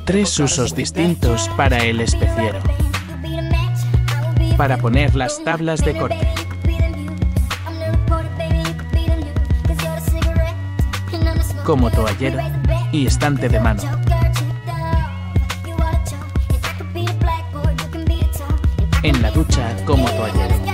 3 usos distintos para el especiero. Para poner las tablas de corte. Como toallero y estante de mano. En la ducha como toallero.